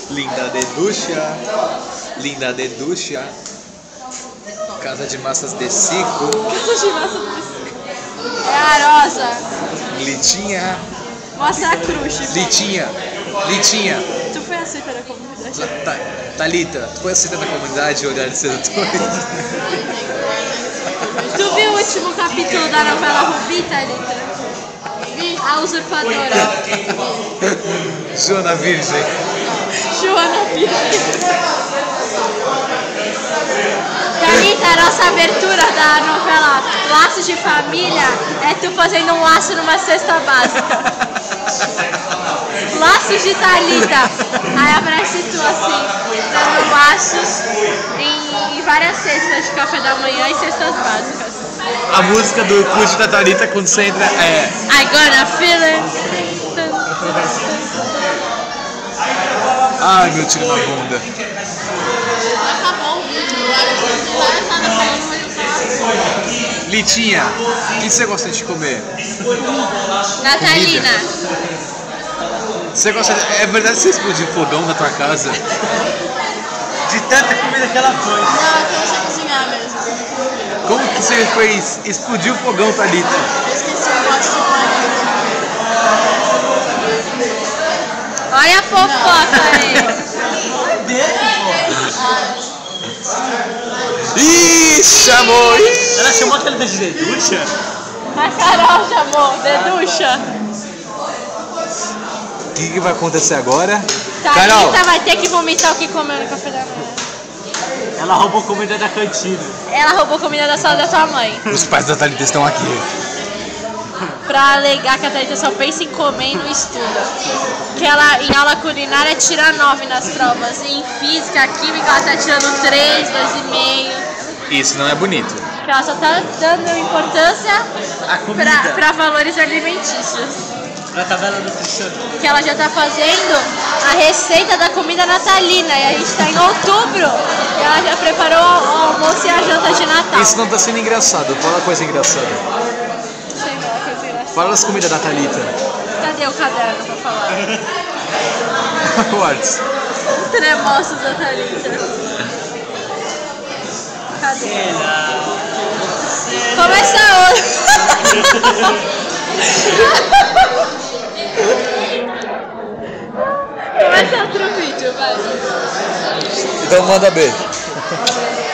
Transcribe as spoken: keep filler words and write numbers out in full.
Linda Deducha, Linda Deducha, Casa de Massas de Cico, Casa de Massas de Cico. É a Rosa. Litinha, Mostra a cruz. Litinha, Litinha. Tu foi aceita na comunidade? Ta, Thalita, tu foi aceita na comunidade Olhares Sedutores? Tu viu o último capítulo da novela Rubi, Thalita? A usurpadora. Joana Virgem. Joana Virgem. Thalita, a nossa abertura da novela Laços de Família é tu fazendo um laço numa cesta básica. Laços de Thalita. Aí aparece tu assim, dando laços em, em várias cestas de café da manhã e cestas básicas. A música do Clube da Thalita quando você entra é I gonna feel it. ai, meu tiro na bunda. Acabou o vídeo. Litinha, o que você gosta de comer? Natalina. Você gosta de... É verdade que você explodiu fogão na tua casa? De tanta comida que ela foi. Não, é que eu sei cozinhar mesmo. Como que você fez explodir o fogão, Thalita? Eu esqueci, eu gosto de pânico. Olha a fofoca aí. Ih, chamou! Ih. Ela chamou aquela de Deducha? A Carol chamou, Deducha. O que, que vai acontecer agora? Thalita Carol! vai ter que vomitar o que comeu no café da manhã. Ela roubou comida da cantina. Ela roubou comida da sala da tua mãe. Os pais da Thalita estão aqui. Pra alegar que a Thalita só pensa em comer e não estuda. Que ela, em aula culinária, tira nove nas provas. E em física, química, ela tá tirando três, dois e meio. Isso não é bonito. Que ela só tá dando importância A comida. pra, pra valores alimentícios. Na tabela nutricional. Que ela já tá fazendo a receita da comida natalina. E a gente tá em outubro. E ela já preparou o almoço e a janta de Natal. Isso não tá sendo engraçado. Fala coisa engraçada. Sei lá, coisa engraçada. Fala as comidas da Thalita. Cadê o caderno pra falar? O Arts. Tremoços da Thalita. Cadê? Começa hoje. Começa outro vídeo, vai. Então manda beijo.